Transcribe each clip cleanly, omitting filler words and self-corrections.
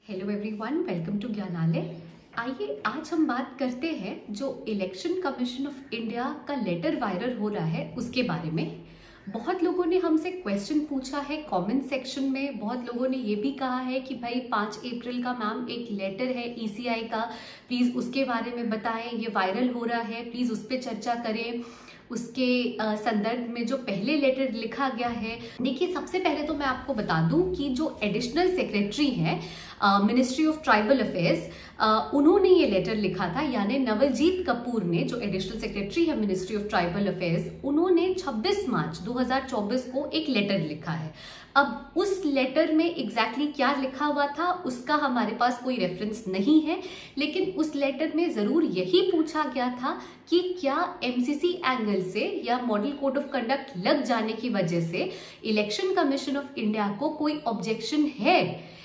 Hello everyone, welcome to Gyanalaya. आइए आज हम बात करते हैं जो इलेक्शन कमीशन ऑफ इंडिया का लेटर वायरल हो रहा है उसके बारे में। बहुत लोगों ने हमसे क्वेश्चन पूछा है कमेंट सेक्शन में। बहुत लोगों ने ये भी कहा है कि भाई 5 अप्रैल का मैम एक लेटर है ईसीआई का, प्लीज़ उसके बारे में बताएं, ये वायरल हो रहा है, प्लीज़ उस पर चर्चा करें। उसके संदर्भ में जो पहले लेटर लिखा गया है, देखिए सबसे पहले तो मैं आपको बता दूं कि जो एडिशनल सेक्रेटरी है मिनिस्ट्री ऑफ ट्राइबल अफेयर्स, उन्होंने ये लेटर लिखा था, यानी नवलजीत कपूर ने, जो एडिशनल सेक्रेटरी है मिनिस्ट्री ऑफ ट्राइबल अफेयर्स, उन्होंने 26 मार्च 2024 को एक लेटर लिखा है। अब उस लेटर में एग्जैक्टली क्या लिखा हुआ था उसका हमारे पास कोई रेफरेंस नहीं है, लेकिन उस लेटर में जरूर यही पूछा गया था कि क्या एमसीसी एंगल से या मॉडल कोड ऑफ कंडक्ट लग जाने की वजह से इलेक्शन कमीशन ऑफ इंडिया को कोई ऑब्जेक्शन है।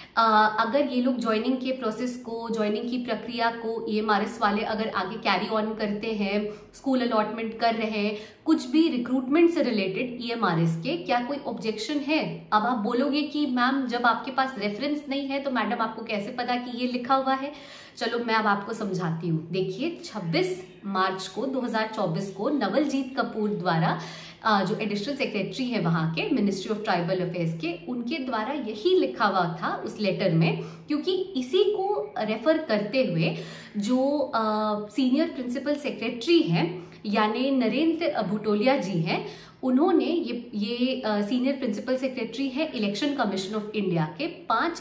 अगर ये लोग ज्वाइनिंग के प्रोसेस को, ज्वाइनिंग की प्रक्रिया को ईएमआरएस वाले अगर आगे कैरी ऑन करते हैं, स्कूल अलॉटमेंट कर रहे हैं, कुछ भी रिक्रूटमेंट से रिलेटेड ईएमआरएस के, क्या कोई ऑब्जेक्शन है। अब आप बोलोगे कि मैम जब आपके पास रेफरेंस नहीं है तो मैडम आपको कैसे पता कि ये लिखा हुआ है। चलो मैं अब आपको समझाती हूँ। देखिए 26 मार्च को 2024 को नवलजीत कपूर द्वारा जो एडिशनल सेक्रेटरी है वहां के मिनिस्ट्री ऑफ ट्राइबल अफेयर्स के, उनके द्वारा यही लिखा हुआ था उस लेटर में, क्योंकि इसी को रेफर करते हुए जो सीनियर प्रिंसिपल सेक्रेटरी हैं यानी नरेंद्र भुटोलिया जी हैं, उन्होंने ये सीनियर प्रिंसिपल सेक्रेटरी है इलेक्शन कमीशन ऑफ इंडिया के 5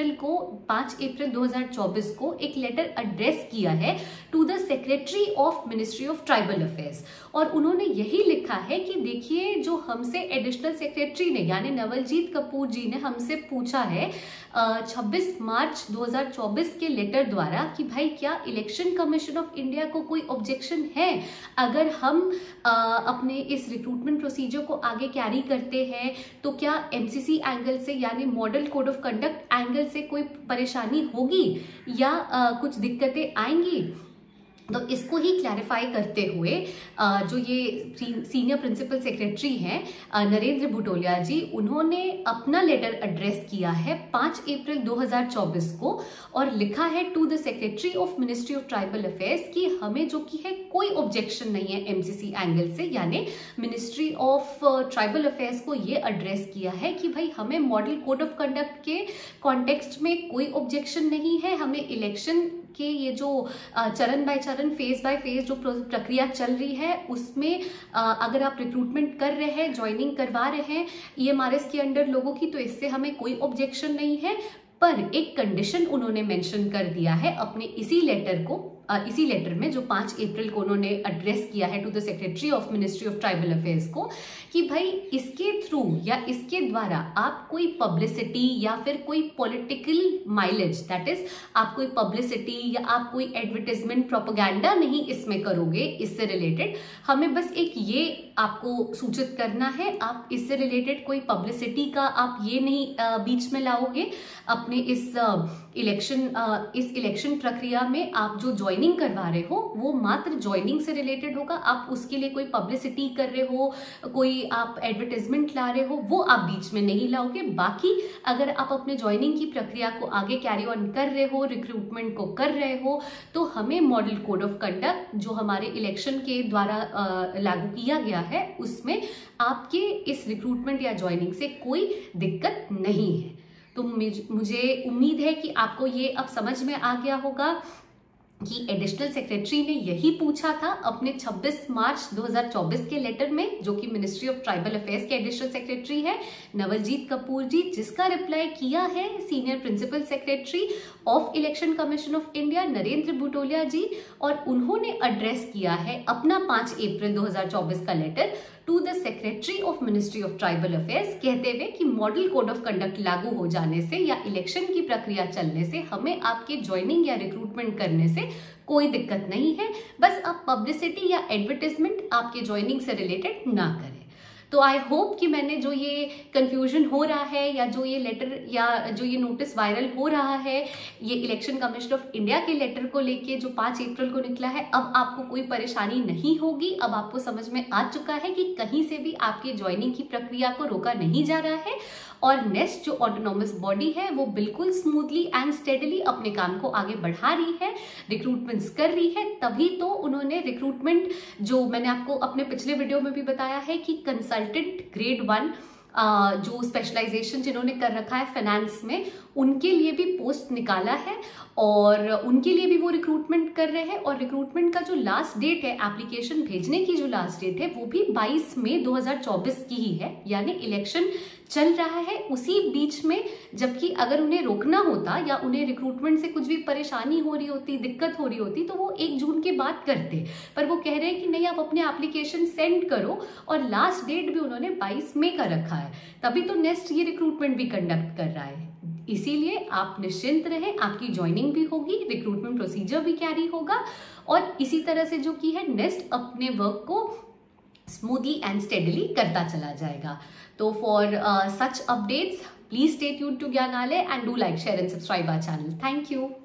अप्रैल 2024 को एक लेटर एड्रेस किया है to the secretary of ministry of tribal affairs. और उन्होंने यही लिखा है कि देखिए जो हमसे एडिशनल सेक्रेटरी ने यानी नवलजीत कपूर जी ने हमसे पूछा है 26 मार्च 2024 के लेटर द्वारा कि भाई क्या इलेक्शन कमीशन ऑफ इंडिया को कोई ऑब्जेक्शन है अगर हम अपने इस रिक्रूटमेंट प्रोसीजर को आगे कैरी करते हैं, तो क्या एमसीसी एंगल से यानी model code of conduct angle से कोई परेशानी होगी या कुछ दिक्कतें आएंगी। तो इसको ही क्लैरिफाई करते हुए जो ये सीनियर प्रिंसिपल सेक्रेटरी हैं नरेंद्र भुटोलिया जी, उन्होंने अपना लेटर एड्रेस किया है 5 अप्रैल 2024 को और लिखा है to the secretary of ministry of tribal affairs कि हमें जो कि है कोई ऑब्जेक्शन नहीं है एमसीसी एंगल से, यानी मिनिस्ट्री ऑफ ट्राइबल अफेयर्स को ये एड्रेस किया है कि भाई हमें मॉडल कोड ऑफ कंडक्ट के कॉन्टेक्स्ट में कोई ऑब्जेक्शन नहीं है। हमें इलेक्शन कि ये जो चरण बाय चरण, फेज बाय फेज जो प्रक्रिया चल रही है उसमें अगर आप रिक्रूटमेंट कर रहे हैं, ज्वाइनिंग करवा रहे हैं ईएमआरएस के अंडर लोगों की, तो इससे हमें कोई ऑब्जेक्शन नहीं है। पर एक कंडीशन उन्होंने मेंशन कर दिया है अपने इसी लेटर में जो 5 अप्रैल को उन्होंने एड्रेस किया है to the secretary of ministry of tribal affairs को कि भाई इसके थ्रू या इसके द्वारा आप कोई पब्लिसिटी या फिर कोई पॉलिटिकल माइलेज, दैट इज आप कोई पब्लिसिटी या आप कोई एडवर्टाइजमेंट प्रोपेगेंडा नहीं इसमें करोगे इससे रिलेटेड। हमें बस एक ये आपको सूचित करना है, आप इससे रिलेटेड कोई पब्लिसिटी का आप ये नहीं बीच में लाओगे अपने इस इलेक्शन प्रक्रिया में। आप जो ज्वाइनिंग करवा रहे हो वो मात्र ज्वाइनिंग से रिलेटेड होगा, आप उसके लिए कोई पब्लिसिटी कर रहे हो, कोई आप एडवर्टाइजमेंट ला रहे हो, वो आप बीच में नहीं लाओगे। बाकी अगर आप अपने ज्वाइनिंग की प्रक्रिया को आगे कैरी ऑन कर रहे हो, रिक्रूटमेंट को कर रहे हो, तो हमें मॉडल कोड ऑफ कंडक्ट जो हमारे इलेक्शन के द्वारा लागू किया गया है उसमें आपके इस रिक्रूटमेंट या ज्वाइनिंग से कोई दिक्कत नहीं है। तो मुझे उम्मीद है कि आपको ये अब समझ में आ गया होगा कि एडिशनल सेक्रेटरी ने यही पूछा था अपने 26 मार्च 2024 के लेटर में, जो कि मिनिस्ट्री ऑफ ट्राइबल अफेयर्स के एडिशनल सेक्रेटरी है नवलजीत कपूर जी, जिसका रिप्लाई किया है senior principal secretary of election commission of India Narendra Bhutolia ji, और उन्होंने एड्रेस किया है अपना 5 अप्रैल 2024 का letter to the secretary of ministry of tribal affairs, कहते हुए कि मॉडल कोड ऑफ कंडक्ट लागू हो जाने से या इलेक्शन की प्रक्रिया चलने से हमें आपके ज्वाइनिंग या रिक्रूटमेंट करने से कोई दिक्कत नहीं है, बस आप पब्लिसिटी या एडवर्टाइजमेंट आपके ज्वाइनिंग से रिलेटेड ना करें। तो आई होप कि मैंने जो ये कंफ्यूजन हो रहा है या जो ये लेटर या जो ये नोटिस वायरल हो रहा है ये इलेक्शन कमीशन ऑफ इंडिया के लेटर को लेके जो 5 अप्रैल को निकला है, अब आपको कोई परेशानी नहीं होगी। अब आपको समझ में आ चुका है कि कहीं से भी आपकी ज्वाइनिंग की प्रक्रिया को रोका नहीं जा रहा है और नेस्ट जो ऑटोनॉमस बॉडी है वो बिल्कुल स्मूथली एंड स्टेडली अपने काम को आगे बढ़ा रही है, रिक्रूटमेंट्स कर रही है। तभी तो उन्होंने रिक्रूटमेंट, जो मैंने आपको अपने पिछले वीडियो में भी बताया है कि कंसल्टेंट ग्रेड 1 जो स्पेशलाइजेशन जिन्होंने कर रखा है फाइनेंस में, उनके लिए भी पोस्ट निकाला है और उनके लिए भी वो रिक्रूटमेंट कर रहे हैं। और रिक्रूटमेंट का जो लास्ट डेट है, एप्लीकेशन भेजने की जो लास्ट डेट है, वो भी 22 मई 2024 की ही है। यानी इलेक्शन चल रहा है उसी बीच में, जबकि अगर उन्हें रोकना होता या उन्हें रिक्रूटमेंट से कुछ भी परेशानी हो रही होती, दिक्कत हो रही होती, तो वो 1 जून के बाद करते। पर वो कह रहे हैं कि नहीं, आप अपने एप्लीकेशन सेंड करो, और लास्ट डेट भी उन्होंने 22 मई का रखा है। तभी तो नेस्ट ये रिक्रूटमेंट भी कंडक्ट कर रहा है। इसीलिए आप निश्चिंत रहें, आपकी ज्वाइनिंग भी होगी, रिक्रूटमेंट प्रोसीजर भी कैरी होगा, और इसी तरह से जो की है नेस्ट अपने वर्क को स्मूथली एंड स्टेडली करता चला जाएगा। तो for such updates please stay tuned to Gyanalaya and do like, share and subscribe our channel. Thank you.